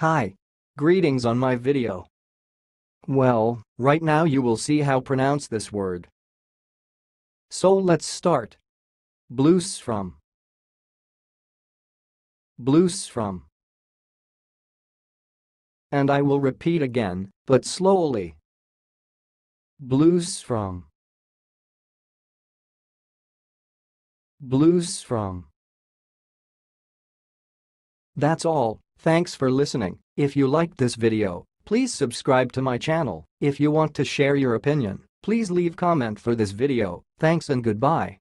Hi. Greetings on my video. Well, right now you will see how pronounce this word. So let's start. Bluesfrom. Bluesfrom. And I will repeat again, but slowly. Bluesfrom. Bluesfrom. That's all. Thanks for listening. If you liked this video, please subscribe to my channel. If you want to share your opinion, please leave comment for this video. Thanks and goodbye.